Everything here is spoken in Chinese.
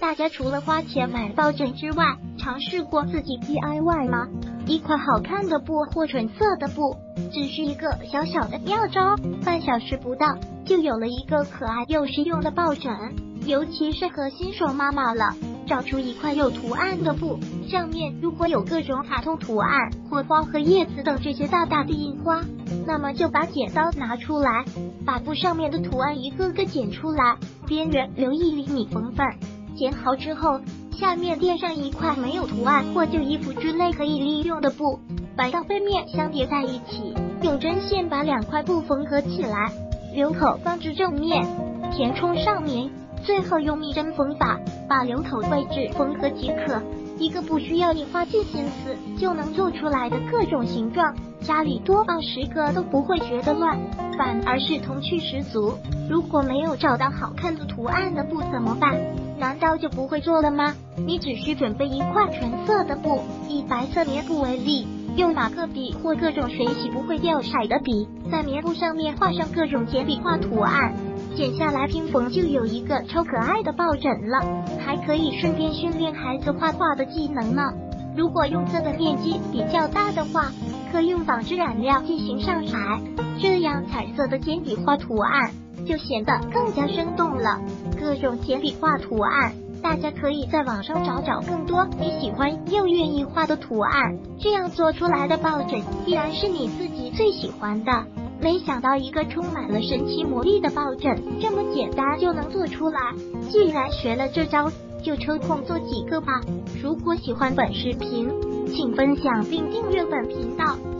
大家除了花钱买抱枕之外，尝试过自己 DIY 吗？一块好看的布或纯色的布，只是一个小小的妙招，半小时不到就有了一个可爱又实用的抱枕，尤其适合新手妈妈了。找出一块有图案的布，上面如果有各种卡通图案或花和叶子等这些大大的印花，那么就把剪刀拿出来，把布上面的图案一个个剪出来，边缘留1厘米缝缝。剪好之后，下面垫上一块没有图案或旧衣服之类可以利用的布，把上背面相叠在一起，用针线把2块布缝合起来，留口放置正面，填充上面，最后用密针缝法把留口位置缝合即可。一个不需要你花尽心思就能做出来的各种形状，家里多放10个都不会觉得乱，反而是童趣十足。如果没有找到好看的图案的布怎么办？难道就不会做了吗？你只需准备一块纯色的布，以白色棉布为例，用马克笔或各种水洗不会掉色的笔，在棉布上面画上各种简笔画图案，剪下来拼缝就有一个超可爱的抱枕了，还可以顺便训练孩子画画的技能呢。如果用色的面积比较大的话，可用纺织染料进行上彩，这样彩色的简笔画图案就显得更加生动了。各种简笔画图案，大家可以在网上找更多你喜欢又愿意画的图案，这样做出来的抱枕必然是你自己最喜欢的。没想到一个充满了神奇魔力的抱枕这么简单就能做出来，既然学了这招，就抽空做几个吧。如果喜欢本视频，请分享并订阅本频道。